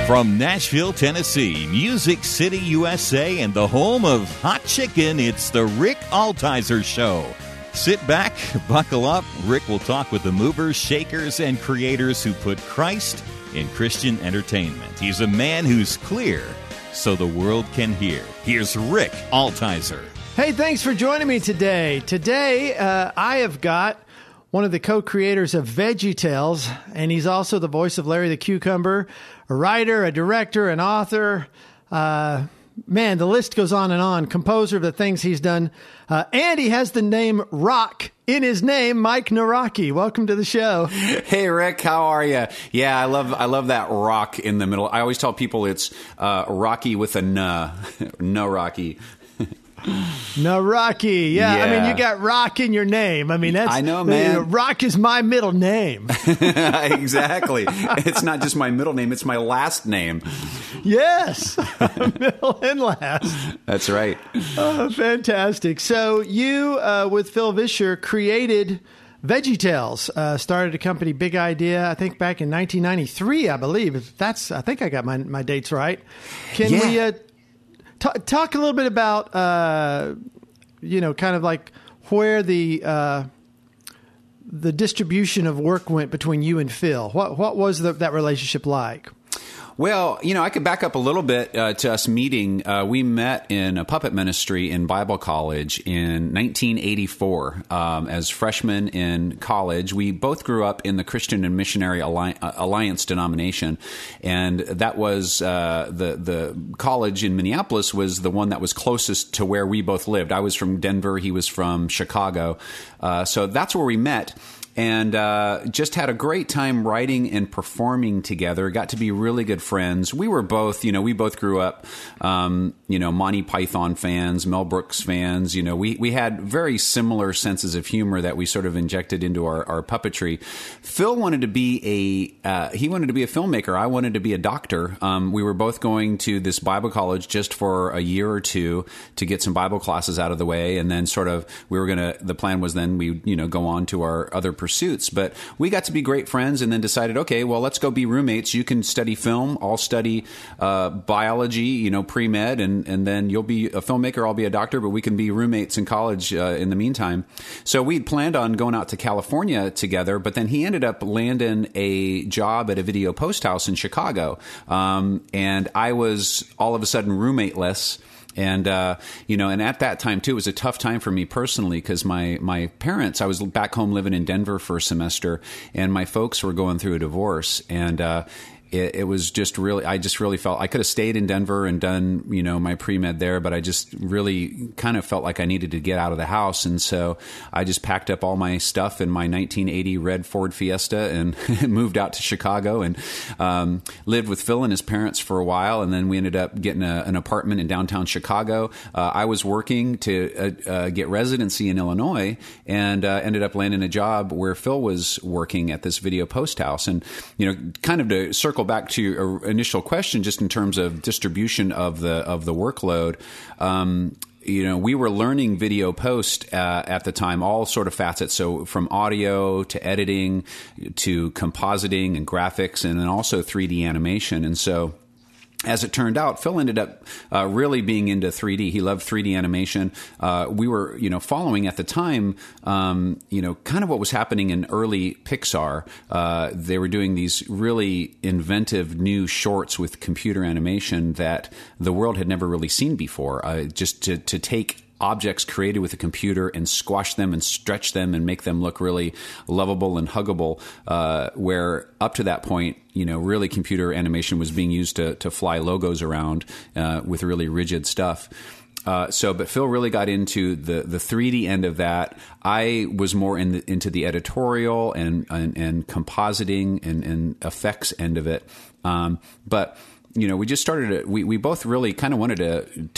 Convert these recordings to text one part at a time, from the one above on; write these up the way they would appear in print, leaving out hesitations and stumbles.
From Nashville, Tennessee, Music City, USA, and the home of hot chicken, it's the Rick Altizer Show. Sit back, buckle up. Rick will talk with the movers, shakers, and creators who put Christ in Christian entertainment. He's a man who's clear so the world can hear. Here's Rick Altizer. Hey, thanks for joining me today. Today, I have got one of the co-creators of VeggieTales, and he's also the voice of Larry the Cucumber, a writer, a director, an author. Man, the list goes on and on. Composer of the things he's done. And he has the name Rock in his name, Mike Nawrocki. Welcome to the show. Hey, Rick, how are you? Yeah, I love that rock in the middle. I always tell people it's Rocky with a Nawrocki. Nawrocki. Yeah, I mean, you got Rock in your name. I mean, I know, man. Rock is my middle name. Exactly. It's not just my middle name, it's my last name. Yes. Middle and last. That's right. Oh, fantastic. So you, with Phil Vischer, created VeggieTales, started a company, Big Idea, I think back in 1993, I believe. I think I got my dates right. Can we talk a little bit about, kind of like where the distribution of work went between you and Phil? What was that relationship like? Well, I could back up a little bit to us meeting. We met in a puppet ministry in Bible college in 1984 as freshmen in college. We both grew up in the Christian and Missionary Alliance denomination, and that was the college in Minneapolis was the one that was closest to where we both lived. I was from Denver. He was from Chicago. So that's where we met. And just had a great time writing and performing together. Got to be really good friends. We were both, we both grew up, Monty Python fans, Mel Brooks fans. We had very similar senses of humor that we sort of injected into our puppetry. Phil wanted to be a filmmaker. I wanted to be a doctor. We were both going to this Bible college just for a year or two to get some Bible classes out of the way, and then the plan was then we go on to our other pursuits. But we got to be great friends and then decided, okay, well, let's go be roommates. You can study film. I'll study biology, pre-med, and then you'll be a filmmaker. I'll be a doctor, but we can be roommates in college in the meantime. So we'd planned on going out to California together, but then he ended up landing a job at a video post house in Chicago. And I was all of a sudden roommateless. And, and at that time, too, it was a tough time for me personally because my parents, I was back home living in Denver for a semester, and my folks were going through a divorce. And it was I just really felt I could have stayed in Denver and done, my pre-med there, but I just really kind of felt like I needed to get out of the house. And so I just packed up all my stuff in my 1980 red Ford Fiesta and moved out to Chicago and lived with Phil and his parents for a while. And then we ended up getting an apartment in downtown Chicago. I was working to get residency in Illinois and ended up landing a job where Phil was working at this video post house. And, kind of to circle back to your initial question, just in terms of distribution of the workload, we were learning video post at the time, all sort of facets. So from audio to editing to compositing and graphics, and then also 3D animation. And so, as it turned out, Phil ended up really being into 3D. He loved 3D animation. We were, following at the time, kind of what was happening in early Pixar. They were doing these really inventive new shorts with computer animation that the world had never really seen before. Just to take objects created with a computer and squash them and stretch them and make them look really lovable and huggable, where up to that point, really computer animation was being used to fly logos around with really rigid stuff. But Phil really got into the 3D end of that. I was more into the editorial and compositing and effects end of it. But we just started we both really kind of wanted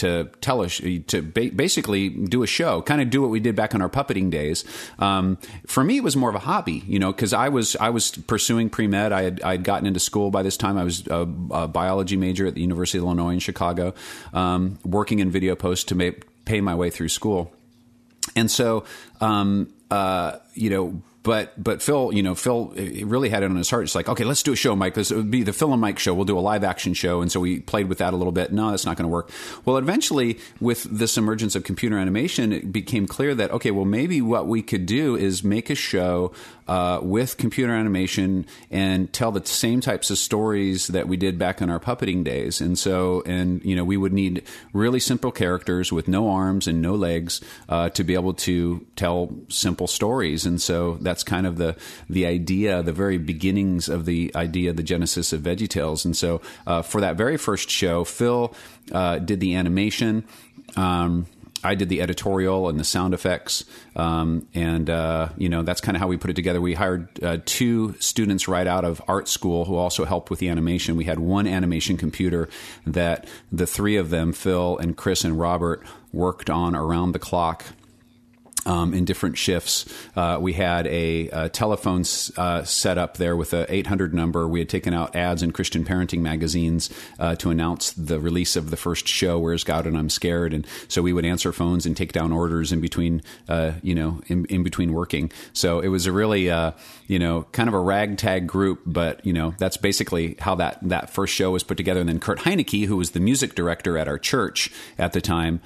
to basically do a show, kind of do what we did back in our puppeting days. For me, it was more of a hobby, because I was pursuing pre-med. I'd gotten into school by this time. I was a biology major at the University of Illinois in Chicago, working in video post to pay my way through school. And so, But Phil, Phil really had it on his heart. It's like, okay, let's do a show, Mike. It would be the Phil and Mike show. We'll do a live action show. And so we played with that a little bit. No, that's not going to work. Well, eventually, with this emergence of computer animation, it became clear that, okay, well, maybe what we could do is make a show with computer animation and tell the same types of stories that we did back in our puppeting days. And so, we would need really simple characters with no arms and no legs to be able to tell simple stories. And so that's kind of the idea, the very beginnings of the idea, the genesis of VeggieTales. And so for that very first show, Phil did the animation. I did the editorial and the sound effects, and that's kind of how we put it together. We hired 2 students right out of art school who also helped with the animation. We had one animation computer that the 3 of them, Phil and Chris and Robert, worked on around the clock. In different shifts. We had a telephone set up there with a 800 number. We had taken out ads in Christian parenting magazines to announce the release of the first show, Where's God and I'm Scared? And so we would answer phones and take down orders in between, in between working. So it was a really, kind of a ragtag group, but, that's basically how that first show was put together. And then Kurt Heineke, who was the music director at our church at the time,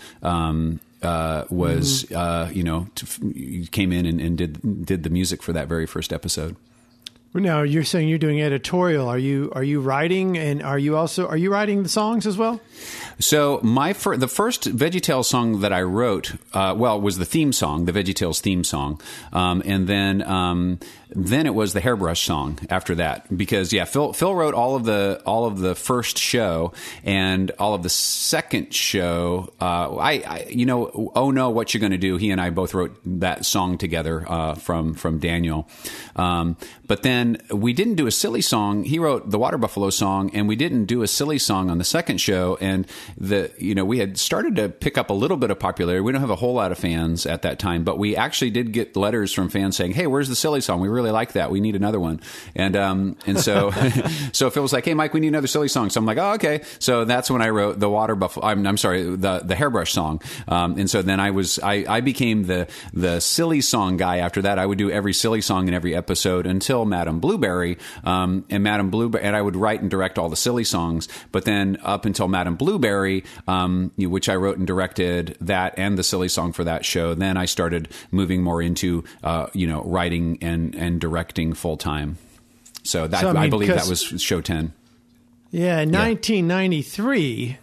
came in and did the music for that very first episode. Now you're saying you're doing editorial. Are you writing, and are you writing the songs as well? So the first VeggieTales song that I wrote, was the theme song, the VeggieTales theme song, and then it was the Hairbrush song after that. Because Phil wrote all of the first show and all of the second show. Oh no, what you gonna do? He and I both wrote that song together from Daniel. But then we didn't do a silly song. He wrote the Water Buffalo song, and we didn't do a silly song on the second show. And we had started to pick up a little bit of popularity. We don't have a whole lot of fans at that time, but we actually did get letters from fans saying, "Hey, where's the silly song? We really like that. We need another one." And so so Phil was like, "Hey, Mike, we need another silly song." So I'm like, "Oh, okay." So that's when I wrote the Water Buffalo. I'm sorry, the Hairbrush song. And so then I became the silly song guy. After that, I would do every silly song in every episode until Madame Blueberry, and I would write and direct all the silly songs. But then up until Madame Blueberry, which I wrote and directed that and the silly song for that show, then I started moving more into writing and directing full time. So I believe that was show 10. Yeah, in 1993.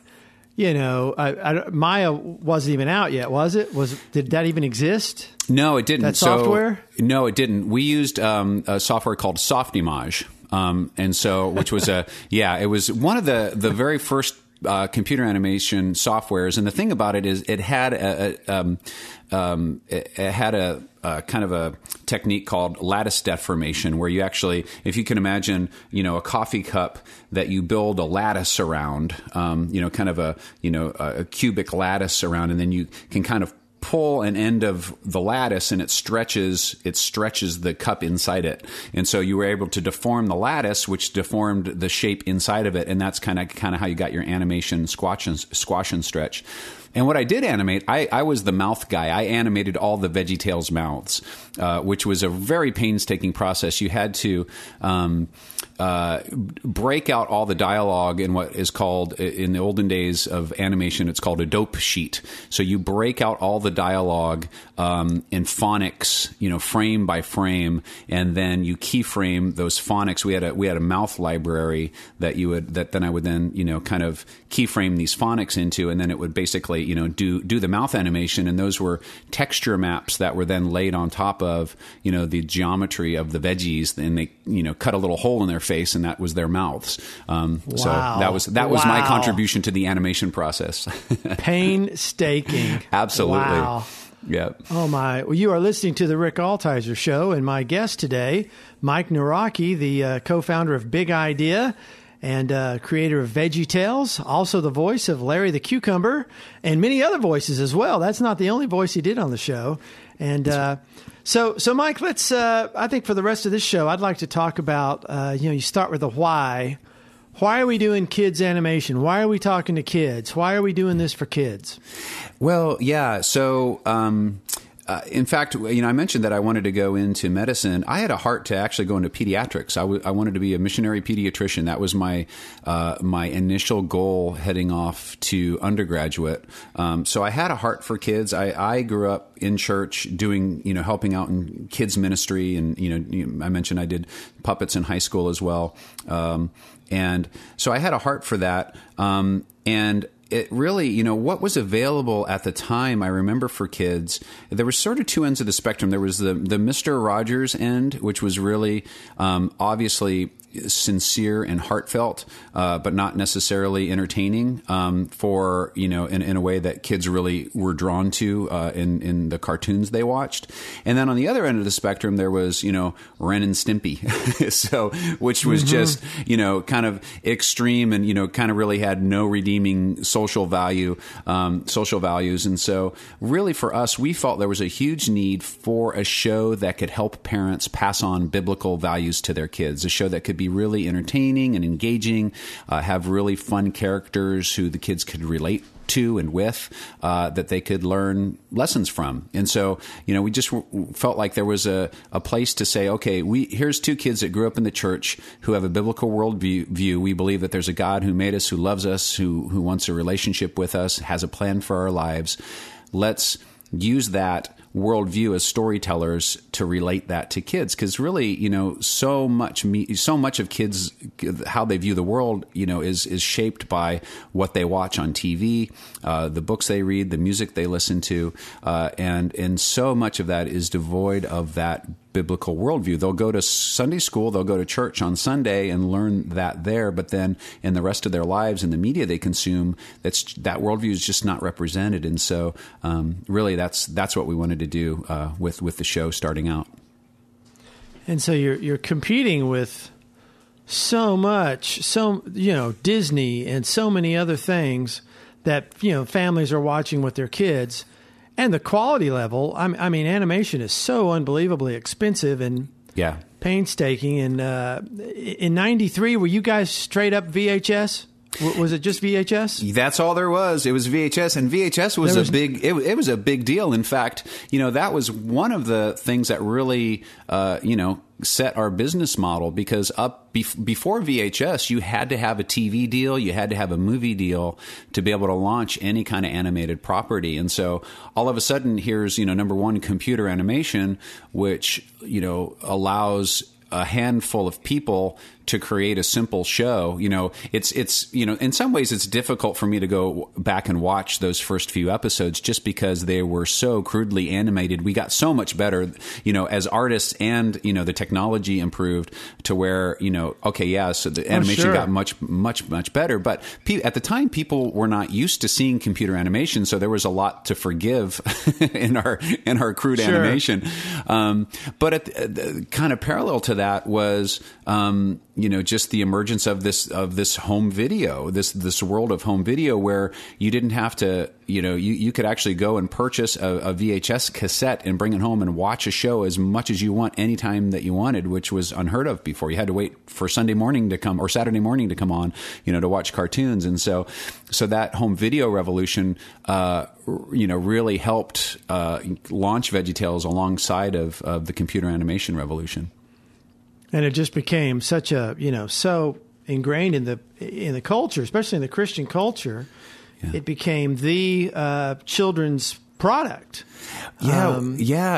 Maya wasn't even out yet, was it? Did that even exist? No, it didn't. That software? No, it didn't. We used a software called Softimage, which was it was one of the very first computer animation softwares. And the thing about it is, it had a kind of a technique called lattice deformation, where you actually, if you can imagine, a coffee cup that you build a lattice around, kind of a cubic lattice around, and then you can kind of pull an end of the lattice and it stretches the cup inside it. And so you were able to deform the lattice, which deformed the shape inside of it. And that's kind of how you got your animation squash and stretch. And what I did animate, I was the mouth guy. I animated all the VeggieTales mouths, which was a very painstaking process. You had to break out all the dialogue in what is called, in the olden days of animation, it's called a dope sheet. So you break out all the dialogue in phonics, frame by frame, and then you keyframe those phonics. We had a mouth library that I would kind of keyframe these phonics into, and then it would basically do the mouth animation, and those were texture maps that were then laid on top of the geometry of the veggies, and they cut a little hole in their face, and that was their mouths. Wow. So that was my contribution to the animation process. Painstaking. Absolutely. Wow. Yeah. Oh my! Well, you are listening to the Rick Altizer Show, and my guest today, Mike Nawrocki, the co-founder of Big Idea and creator of VeggieTales, also the voice of Larry the Cucumber, and many other voices as well. That's not the only voice he did on the show. And so Mike, let's. I think for the rest of this show, I'd like to talk about. You start with the why. Why are we doing kids animation? Why are we talking to kids? Why are we doing this for kids? Well, yeah. So in fact, I mentioned that I wanted to go into medicine. I had a heart to actually go into pediatrics. I wanted to be a missionary pediatrician. That was my initial goal heading off to undergraduate. So I had a heart for kids. I grew up in church doing, helping out in kids ministry. And, I mentioned I did puppets in high school as well. And so I had a heart for that. And it really, what was available at the time, I remember for kids, there was sort of two ends of the spectrum. There was the Mr. Rogers end, which was really obviously sincere and heartfelt, but not necessarily entertaining for, in a way that kids really were drawn to in the cartoons they watched. And then on the other end of the spectrum, there was, Ren and Stimpy, which was just, kind of extreme and, kind of really had no redeeming social values. And so really for us, we felt there was a huge need for a show that could help parents pass on biblical values to their kids, a show that could be really entertaining and engaging, have really fun characters who the kids could relate to and with, that they could learn lessons from. And so, we just felt like there was a place to say, okay, here's two kids that grew up in the church who have a biblical worldview. We believe that there's a God who made us, who loves us, who wants a relationship with us, has a plan for our lives. Let's use that worldview as storytellers to relate that to kids, because really, so much of kids, how they view the world, is shaped by what they watch on TV, the books they read, the music they listen to, and so much of that is devoid of that biblical worldview. They'll go to Sunday school, they'll go to church on Sunday and learn that there, but then in the rest of their lives, in the media they consume, that worldview is just not represented. And so, really, that's what we wanted to do with the show starting out. And so you're competing with so much, Disney and so many other things that families are watching with their kids. And the quality level, I mean, animation is so unbelievably expensive and painstaking. And in '93, were you guys straight up VHS? Was it just VHS? That's all there was. It was VHS, and VHS was it was a big deal. In fact, that was one of the things that really, set our business model, because before VHS, you had to have a TV deal, you had to have a movie deal to be able to launch any kind of animated property. And so all of a sudden, here's, number one, computer animation, which, allows a handful of people to create a simple show. It's in some ways it's difficult for me to go back and watch those first few episodes just because they were so crudely animated. We got so much better, as artists, and, the technology improved to where, so the animation got much, much, much better. But at the time, people were not used to seeing computer animation, so there was a lot to forgive in our crude animation. But at the kind of parallel to that was, just the emergence of this home video, this world of home video, where you didn't have to, you could actually go and purchase a VHS cassette and bring it home and watch a show as much as you want, anytime that you wanted, which was unheard of before. You had to wait for Sunday morning to come or Saturday morning to come on, to watch cartoons. And so that home video revolution, really helped launch VeggieTales alongside of the computer animation revolution. And it just became such a, so ingrained in the culture, especially in the Christian culture. Yeah. It became the children's product. And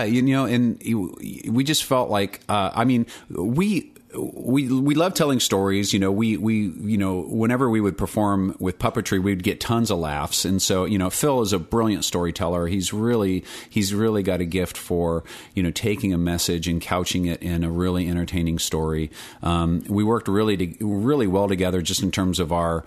we just felt like, we love telling stories. We whenever we would perform with puppetry, we'd get tons of laughs. And so, Phil is a brilliant storyteller. He's really got a gift for, taking a message and couching it in a really entertaining story. We worked really well together, just in terms of our,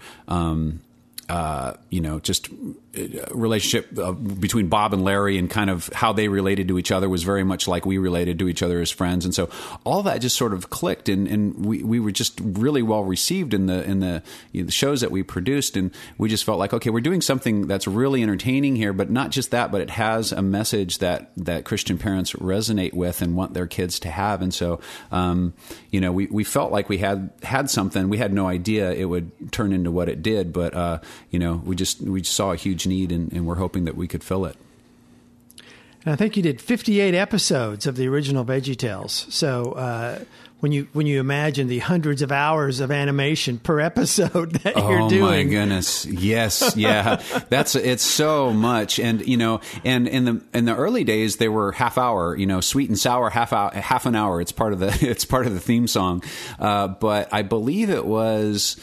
just relationship between Bob and Larry, and kind of how they related to each other was very much like we related to each other as friends. And so all that just sort of clicked, and we were just really well received in the shows that we produced. And we just felt like, okay, we're doing something that's really entertaining here, but not just that, but it has a message that Christian parents resonate with and want their kids to have. And so, we felt like we had something. We had no idea it would turn into what it did, but we just saw a huge need, and we're hoping that we could fill it. And I think you did 58 episodes of the original VeggieTales. So when you imagine the hundreds of hours of animation per episode that you're doing. Oh my goodness. Yes. Yeah. It's so much. And, and in the early days, they were half hour, sweet and sour, half an hour. It's part of the theme song. But I believe it was,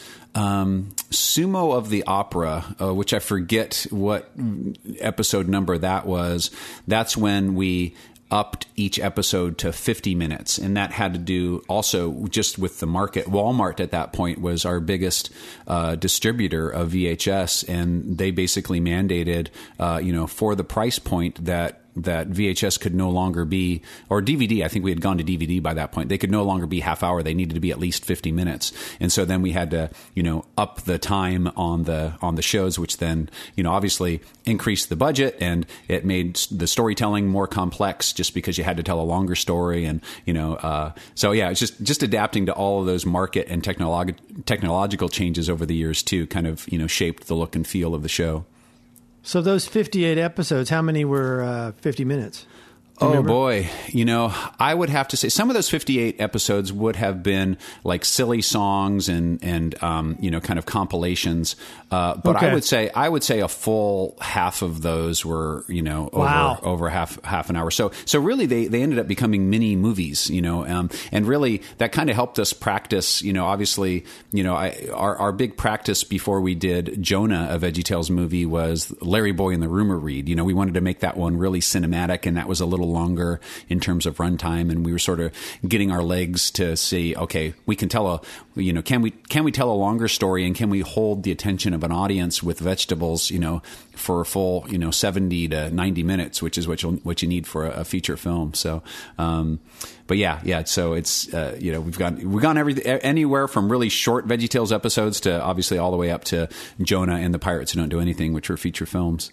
Sumo of the Opera, which I forget what episode number that was. That's when we upped each episode to 50 minutes. And that had to do also just with the market. Walmart at that point was our biggest distributor of VHS. And they basically mandated, for the price point that VHS could no longer be, or DVD, I think we had gone to DVD by that point. They could no longer be half hour. They needed to be at least 50 minutes. And so then we had to, up the time on the shows, which then, obviously increased the budget, and it made the storytelling more complex just because you had to tell a longer story. And, so yeah, it's just adapting to all of those market and technological changes over the years too, kind of, shaped the look and feel of the show. So those 58 episodes, how many were 50 minutes? Oh, boy. I would have to say some of those 58 episodes would have been like silly songs and kind of compilations. But okay. I would say a full half of those were, over half an hour. So really they ended up becoming mini movies, and really that kind of helped us practice, obviously, our big practice before we did Jonah, a VeggieTales movie, was Larry Boy and the Rumor Read. We wanted to make that one really cinematic, and that was a little longer in terms of runtime, and we were sort of getting our legs to see, okay, we can tell can we tell a longer story, and can we hold the attention of an audience with vegetables, for a full 70 to 90 minutes, which is what you need for a feature film. So but yeah, so it's we've gone anywhere from really short VeggieTales episodes to obviously all the way up to Jonah and the Pirates Who Don't Do Anything, which were feature films.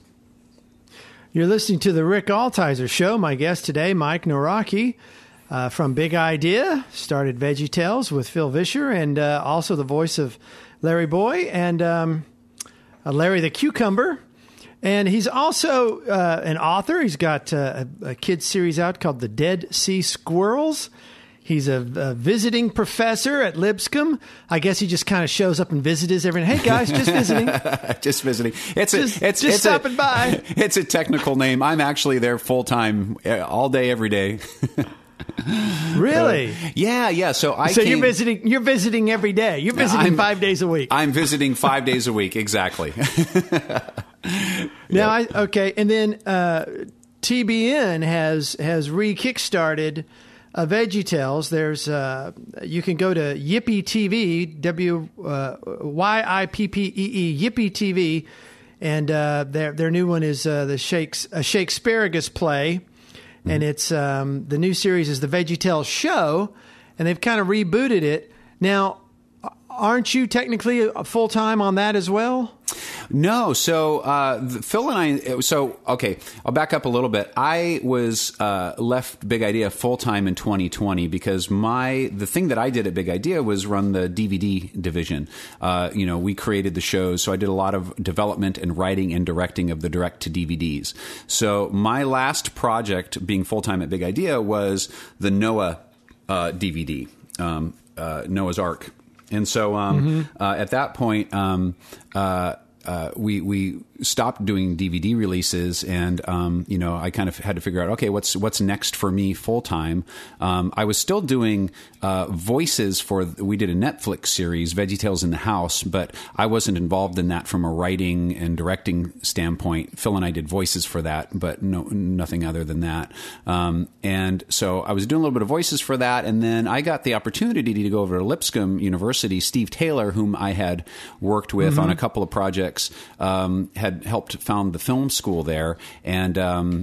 You're listening to the Rick Altizer Show. My guest today, Mike Nawrocki, from Big Idea, started VeggieTales with Phil Vischer, and also the voice of Larry Boy and Larry the Cucumber. And he's also an author. He's got a kids series out called The Dead Sea Squirrels. He's a visiting professor at Lipscomb. I guess he just kind of shows up and visits every night. Hey guys, just visiting. Just visiting. It's stopping by. It's a technical name. I'm actually there full time, all day, every day. Really? Yeah. So you're visiting every day. You're visiting 5 days a week. I'm visiting 5 days a week. Exactly. Now, okay, and then TBN has re-kickstarted VeggieTales. There's you can go to Yippee TV, WYIPPEE, Yippee TV, and their new one is a Shakespearegus play, and it's the new series is the VeggieTales Show, and they've kind of rebooted it. Now, aren't you technically full time on that as well? No. So Phil and I. So okay, I'll back up a little bit. I was left Big Idea full time in 2020 because the thing that I did at Big Idea was run the DVD division. We created the shows, so I did a lot of development and writing and directing of the direct to DVDs. So my last project, being full time at Big Idea, was the Noah DVD, Noah's Ark. And so at that point, we stopped doing DVD releases, and I kind of had to figure out, okay, what's next for me full time. I was still doing voices we did a Netflix series, VeggieTales in the House, but I wasn't involved in that from a writing and directing standpoint. Phil and I did voices for that, but nothing other than that. And so I was doing a little bit of voices for that, and then I got the opportunity to go over to Lipscomb University. Steve Taylor, whom I had worked with on a couple of projects, had helped found the film school there, and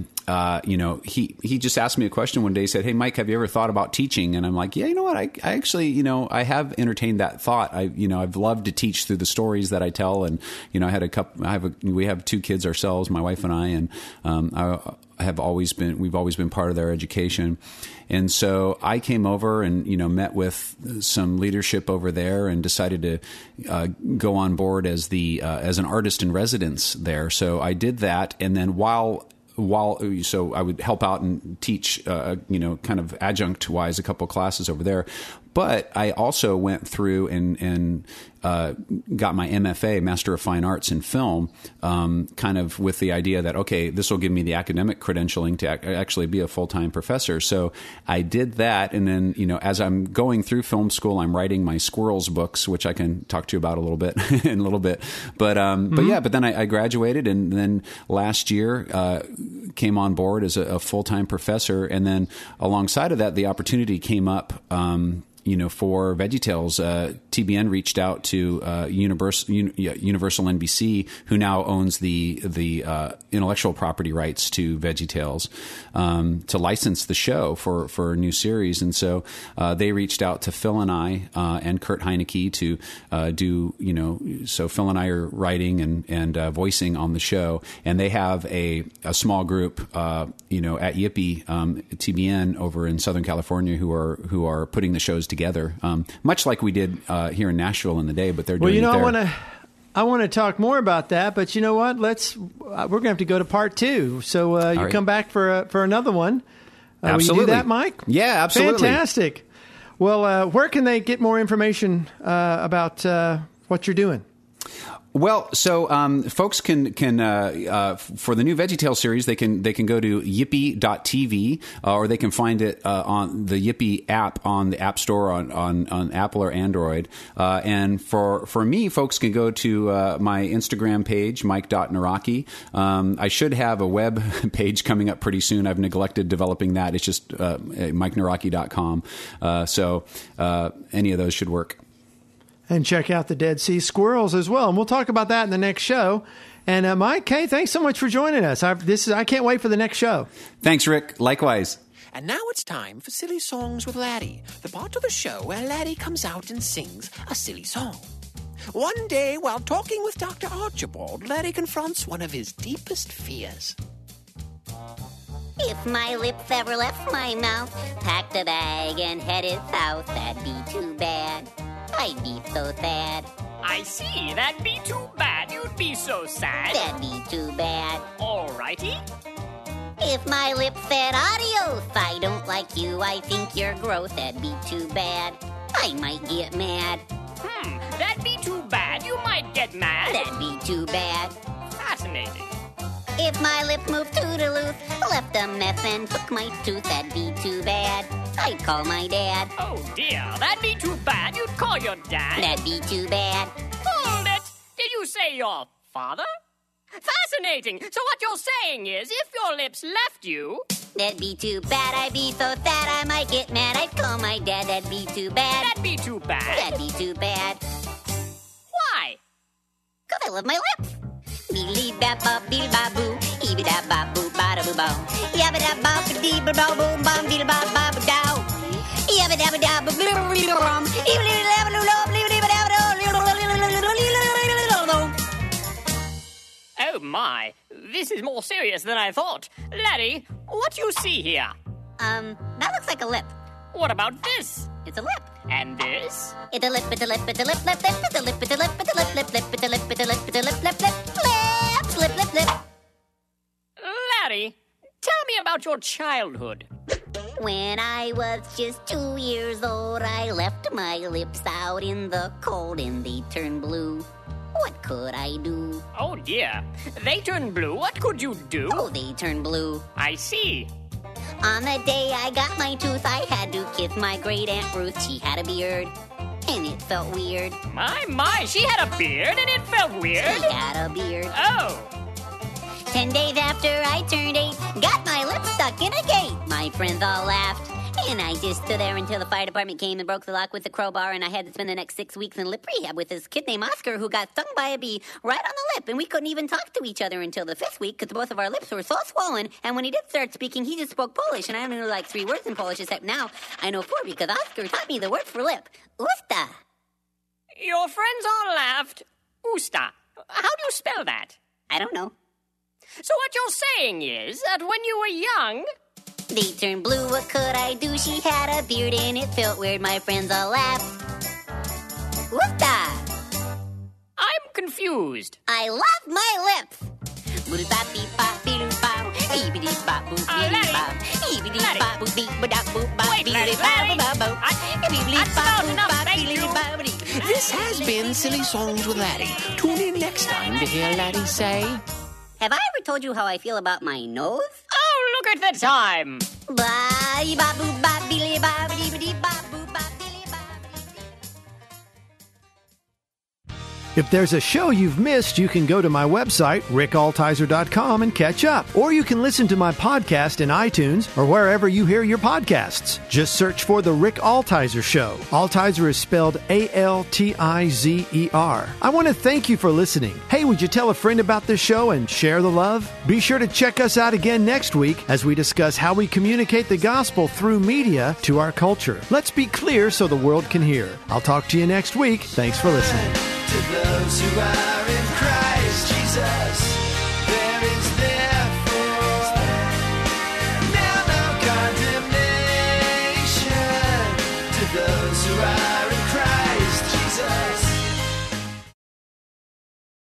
he just asked me a question one day. He said, "Hey, Mike, have you ever thought about teaching?" And I'm like, "Yeah, you know what? I actually, I have entertained that thought. I've loved to teach through the stories that I tell, and we have 2 kids ourselves, my wife and I, and we've always been part of their education." And so I came over and, met with some leadership over there and decided to go on board as an artist in residence there. So I did that. And then while so I would help out and teach, kind of adjunct-wise a couple of classes over there. But I also went through and got my MFA, Master of Fine Arts in Film, kind of with the idea that, okay, this will give me the academic credentialing to actually be a full-time professor. So I did that. And then, as I'm going through film school, I'm writing my squirrels books, which I can talk to you about a little bit in a little bit. But then I graduated, and then last year came on board as a full-time professor. And then alongside of that, the opportunity came up, for VeggieTales. TBN reached out to Universal NBC, who now owns the intellectual property rights to VeggieTales, to license the show for a new series. And so they reached out to Phil and I and Kurt Heineke to do, so Phil and I are writing and voicing on the show. And they have a small group, at Yippee TBN over in Southern California who are putting the shows together, much like we did here in Nashville in the day, but they're doing it there. I want to talk more about that, but you know what? We're going to have to go to part 2. So you come back for another one. Absolutely. Will you do that, Mike? Yeah, absolutely. Fantastic. Well, where can they get more information about what you're doing? Well, so folks can for the new VeggieTales series, they can go to yippee.tv, or they can find it on the Yippee app on the App Store on Apple or Android. And for me, folks can go to my Instagram page, mike.nawrocki. I should have a web page coming up pretty soon. I've neglected developing that. It's just mikenawrocki.com. So any of those should work. And check out the Dead Sea Squirrels as well. And we'll talk about that in the next show. And Mike, hey, thanks so much for joining us. I can't wait for the next show. Thanks, Rick. Likewise. And now it's time for Silly Songs with Laddie, the part of the show where Laddie comes out and sings a silly song. One day, while talking with Dr. Archibald, Laddie confronts one of his deepest fears. If my lips ever left my mouth, packed a bag and headed south, that'd be too bad. I'd be so sad. I see. That'd be too bad. You'd be so sad. That'd be too bad. Alrighty. If my lips said adios, I don't like you, I think you're gross, that'd be too bad. I might get mad. That'd be too bad. You might get mad. That'd be too bad. Fascinating. If my lips moved toodaloo, left a mess and took my tooth, that'd be too bad. I'd call my dad. Oh dear, that'd be too bad. You'd call your dad. That'd be too bad. Hold it! Did you say your father? Fascinating. So what you're saying is, if your lips left you... That'd be too bad. I'd be so sad I might get mad. I'd call my dad. That'd be too bad. That'd be too bad. That'd be too bad. Why? 'Cause I love my lips. Beedly-bap-bop, beedly-bop-boo, eeby-dap-bop-boo, bada-boo-bow. Yabba-dap-bop-dee-ba-boom-bom, beedly-bop-bop-dow. Yabba-dabba-dabba-boo-boo-boo-boo-boo. Oh my, this is more serious than I thought. Laddie, what do you see here? That looks like a lip. What about this? It's a lip. And this? It's a lip, it's a lip, it's a lip, lip, lip, it's a lip, it's a lip, it's a lip, lip, lip, it's a lip, it's a lip, it's a lip, lip, lip, lip, lip, lip. Laddie, tell me about your childhood. When I was just 2 years old, I left my lips out in the cold and they turned blue. What could I do? Oh dear, they turned blue. What could you do? Oh, they turned blue. I see. On the day I got my tooth, I had to kiss my great Aunt Ruth. She had a beard, and it felt weird. My, she had a beard and it felt weird? She had a beard. Oh. 10 days after I turned 8, got my lips stuck in a gate. My friends all laughed, and I just stood there until the fire department came and broke the lock with a crowbar, and I had to spend the next 6 weeks in lip rehab with this kid named Oscar who got stung by a bee right on the lip, and we couldn't even talk to each other until the 5th week because both of our lips were so swollen, and when he did start speaking, he just spoke Polish, and I only knew like 3 words in Polish, except now I know 4 because Oscar taught me the word for lip. Usta. Your friends all laughed. Usta. How do you spell that? I don't know. So what you're saying is that when you were young... They turned blue, what could I do? She had a beard and it felt weird, my friends all laughed. Woofda! I'm confused. I love my lips! This has been Silly Songs with Laddie. Tune in next time to hear Laddie say... Have I ever told you how I feel about my nose? Oh, look at the time. If there's a show you've missed, you can go to my website, rickaltizer.com, and catch up. Or you can listen to my podcast in iTunes or wherever you hear your podcasts. Just search for The Rick Altizer Show. Altizer is spelled Altizer. I want to thank you for listening. Hey, would you tell a friend about this show and share the love? Be sure to check us out again next week as we discuss how we communicate the gospel through media to our culture. Let's be clear so the world can hear. I'll talk to you next week. Thanks for listening. To those who are in Christ Jesus.